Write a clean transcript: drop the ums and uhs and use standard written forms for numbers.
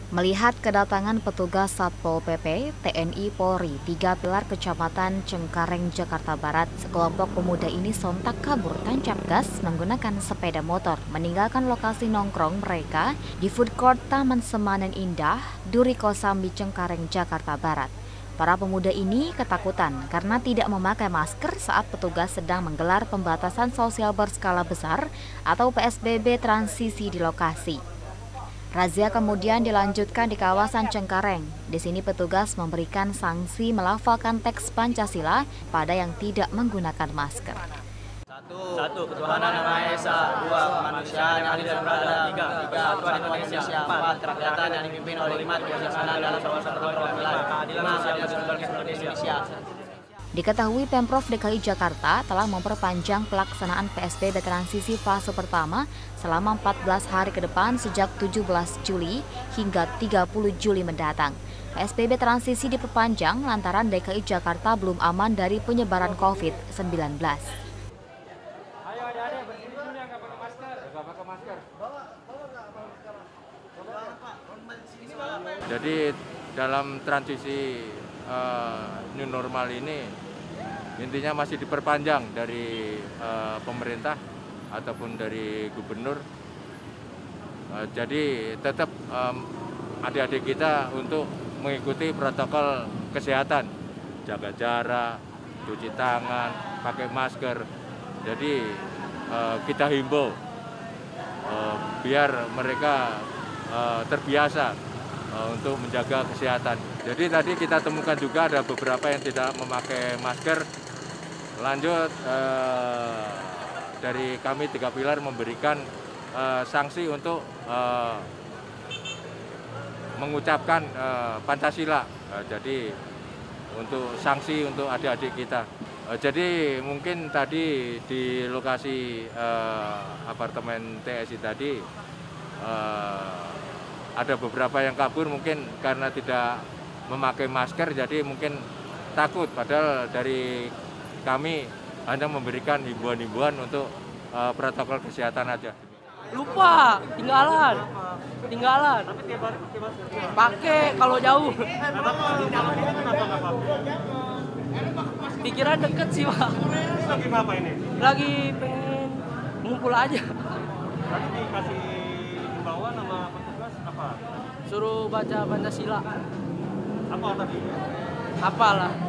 Melihat kedatangan petugas Satpol PP, TNI Polri, 3 Pilar Kecamatan Cengkareng, Jakarta Barat, sekelompok pemuda ini sontak kabur tancap gas menggunakan sepeda motor, meninggalkan lokasi nongkrong mereka di food court Taman Semanen Indah, Duri Kosambi, Cengkareng, Jakarta Barat. Para pemuda ini ketakutan karena tidak memakai masker saat petugas sedang menggelar pembatasan sosial berskala besar atau PSBB transisi di lokasi. Razia kemudian dilanjutkan di kawasan Cengkareng. Di sini petugas memberikan sanksi melafalkan teks Pancasila pada yang tidak menggunakan masker. Satu, ketuhanan yang Maha Esa. 2, kemanusiaan yang adil dan beradab. 3, persatuan Indonesia. 4, kerakyatan yang dipimpin oleh hikmat kebijaksanaan dalam suasana perwakilan. 5, keadilan sumber Indonesia. Diketahui Pemprov DKI Jakarta telah memperpanjang pelaksanaan PSBB transisi fase pertama selama 14 hari ke depan sejak 17 Juli hingga 30 Juli mendatang. PSBB transisi diperpanjang lantaran DKI Jakarta belum aman dari penyebaran COVID-19. Jadi dalam transisi new normal ini intinya masih diperpanjang dari pemerintah ataupun dari gubernur. Jadi tetap adik-adik kita untuk mengikuti protokol kesehatan, jaga jarak, cuci tangan, pakai masker. Jadi kita himbau biar mereka terbiasa untuk menjaga kesehatan. Jadi tadi kita temukan juga ada beberapa yang tidak memakai masker. Lanjut dari kami 3 Pilar memberikan sanksi untuk mengucapkan Pancasila. Jadi untuk sanksi untuk adik-adik kita. Jadi mungkin tadi di lokasi apartemen TSI tadi ada beberapa yang kabur mungkin karena tidak memakai masker, jadi mungkin takut. Padahal dari kami hanya memberikan himbauan-himbauan untuk protokol kesehatan aja. Lupa, tinggalan. Pakai kalau jauh. Pikiran deket sih, Pak. Lagi apa ini? Lagi pengen ngumpul aja. Tadi dikasih himbauan sama petugas apa? Suruh baca Pancasila. Apa tadi? Apalah.